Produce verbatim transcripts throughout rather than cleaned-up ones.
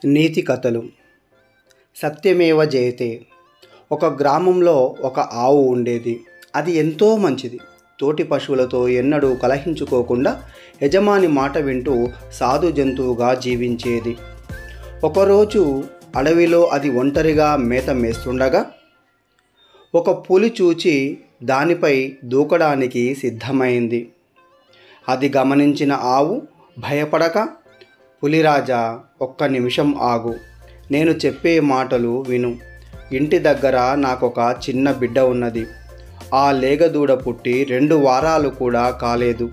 నీతి కథలు. సత్యమేవ జయతే. ఒక గ్రామంలో ఒక ఆవు ఉండేది. అది ఎంతో మంచిది. తోటి పశువులతో ఎన్నడూ కలహించుకోకుండా యజమాని మాట వింటూ సాధు జంతువుగా జీవించేది. ఒకరోజు అడవిలో అది ఒంటరిగా మేత మేస్తుండగా ఒక పులి చూచి దానిపై దూకడానికి సిద్ధమైంది. అది గమనించిన ఆవు భయపడక, పులిరాజా, ఒక్క నిమిషం ఆగు, నేను చెప్పే మాటలు విను. ఇంటి దగ్గర నాకొక చిన్న బిడ్డ ఉన్నది. ఆ లేగదూడ పుట్టి రెండు వారాలు కూడా కాలేదు.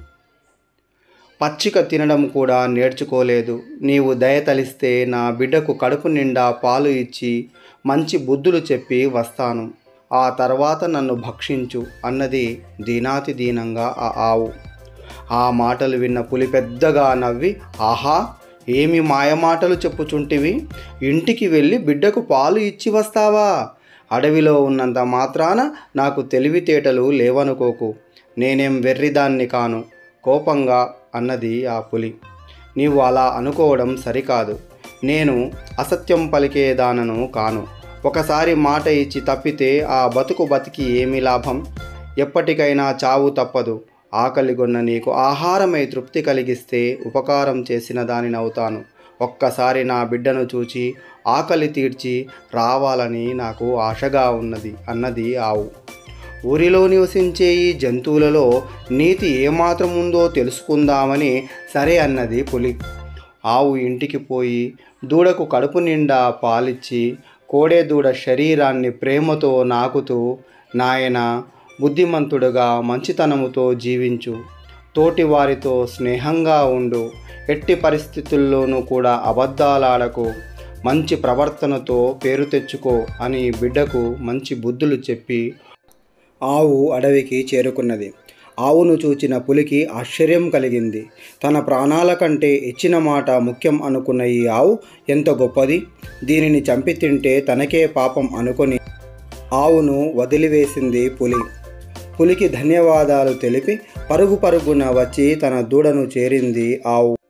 పచ్చిక తినడం కూడా నేర్చుకోలేదు. నీవు దయతలిస్తే నా బిడ్డకు కడుపు నిండా పాలు ఇచ్చి మంచి బుద్ధులు చెప్పి వస్తాను. ఆ తర్వాత నన్ను భక్షించు అన్నది దీనాతి దీనంగా ఆ ఆవు. ఆ మాటలు విన్న పులి పెద్దగా నవ్వి, ఆహా, ఏమి మాయమాటలు చెప్పుచుంటివి? ఇంటికి వెళ్ళి బిడ్డకు పాలు ఇచ్చి వస్తావా? అడవిలో ఉన్నంత మాత్రాన నాకు తెలివితేటలు లేవనుకోకు. నేనేం వెర్రిదాన్ని కాను, కోపంగా అన్నది ఆ పులి. నీవు అలా అనుకోవడం సరికాదు. నేను అసత్యం పలికేదానను కాను. ఒకసారి మాట ఇచ్చి తప్పితే ఆ బతుకు బతికి ఏమి లాభం? ఎప్పటికైనా చావు తప్పదు. ఆకలిగొన్న నీకు ఆహారమై తృప్తి కలిగిస్తే ఉపకారం చేసిన దానినవుతాను. ఒక్కసారి నా బిడ్డను చూచి ఆకలి తీర్చి రావాలని నాకు ఆశగా ఉన్నది అన్నది ఆవు. ఊరిలో నివసించే ఈ జంతువులలో నీతి ఏమాత్రం ఉందో తెలుసుకుందామని సరే అన్నది పులి. ఆవు ఇంటికి పోయి దూడకు కడుపు నిండా పాలిచ్చి కోడెదూడ శరీరాన్ని ప్రేమతో నాకుతూ, నాయనా, బుద్ధిమంతుడుగా మంచితనముతో జీవించు, తోటి వారితో స్నేహంగా ఉండు, ఎట్టి పరిస్థితుల్లోనూ కూడా అబద్ధాలాడకు, మంచి ప్రవర్తనతో పేరు తెచ్చుకో అని బిడ్డకు మంచి బుద్ధులు చెప్పి ఆవు అడవికి చేరుకున్నది. ఆవును చూచిన పులికి ఆశ్చర్యం కలిగింది. తన ప్రాణాల కంటే ఇచ్చిన మాట ముఖ్యం అనుకున్న ఈ ఆవు ఎంత గొప్పది! దీనిని చంపి తింటే తనకే పాపం అనుకొని ఆవును వదిలివేసింది పులి. పులికి ధన్యవాదాలు తెలిపి పరుగు పరుగున వచ్చి తన దూడను చేరింది ఆవు.